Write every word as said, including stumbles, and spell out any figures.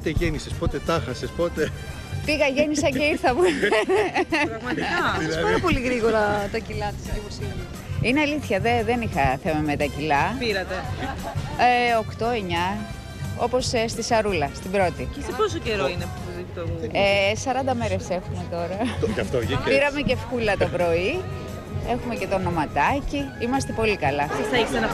πότε γέννησες, πότε τα χάσες, πότε... Πήγα, γέννησα και ήρθα. Πραγματικά. Δηλαδή- Πάρα πολύ γρήγορα τα κιλά της Δημοσίου. Είναι αλήθεια, δε, δεν είχα θέμα με τα κιλά. Πήρατε. Ε, οκτώ εννιά, όπως ε, στη Σαρούλα, στην πρώτη. Και σε πόσο καιρό είναι που το... Ε, σαράντα μέρες έχουμε τώρα. Το- Γι' αυτό βγήκε. Πήραμε και φκούλα το πρωί. Έχουμε και το ονοματάκι. Είμαστε πολύ καλά. Θα έχεις ένα